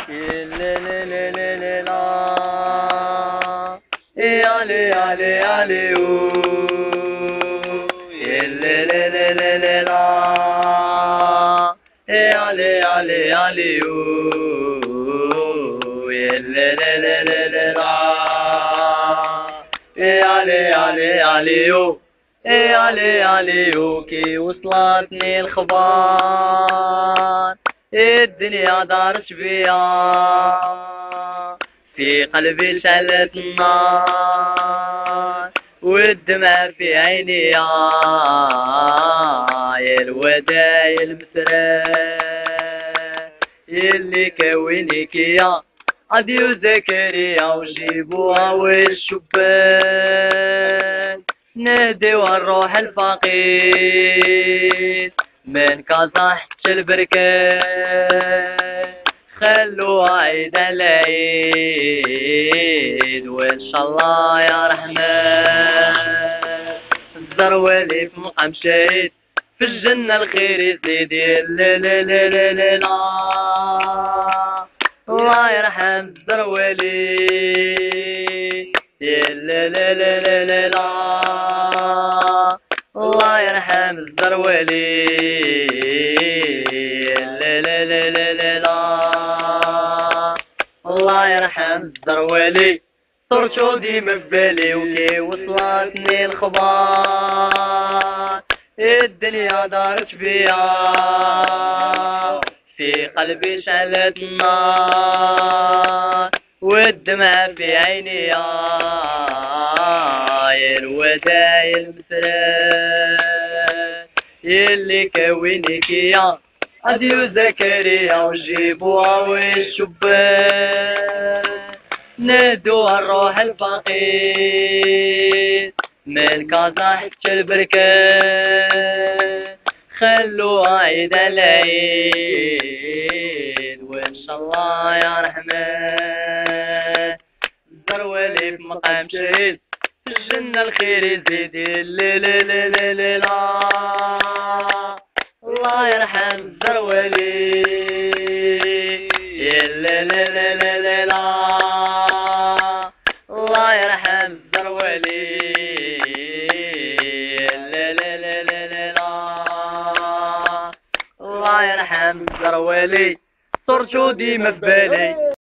لا لا لا لا لا لا يا لي يا لي يا لي لا لا لا لا لا لا يا لي يا لي يا لي لا لا لا لا لا لا يا لي يا لي يا لي علي علي كي وصلتني الخبار الدنيا دارت بيا في قلبي شعلت النار والدمع في عيني يا الوداع المسرح اللي كونيك يا عديو زكريا وجيبوها والشبان ناديو الروح الفقير من كازا حتى البركان خلوها عيد العيد وان شاء الله يا رحمن الزرولي في مقام شهيد في الجنة الخير يزيد لا لا لا لا لا لا الله يرحم الزرولي لا لا لا لا لا لا الله يرحم الزرولي لا لا لا لا لا لا الله يرحم الزرولي صرتو ديما ببالي وكي وصلتني الخبار الدنيا دارت بيا في قلبي شعلت النار والدمع في عيني يا الوداع المسرح اللي كونيك يا عديو زكريا وجيبوها والشبان نادوها الروح الفقير من كازا حتى البركان خلوها عيد العيد وان شاء الله يا رحمن الزرولي في مقام شهيد في الجنة الخير يزيد لا لا لا لا لا لا الله يرحم الزرولي لا لا لا لا لا لا الله يرحم الزرولي لا لا لا لا لا لا الله يرحم الزرولي صرتو ديما ببالي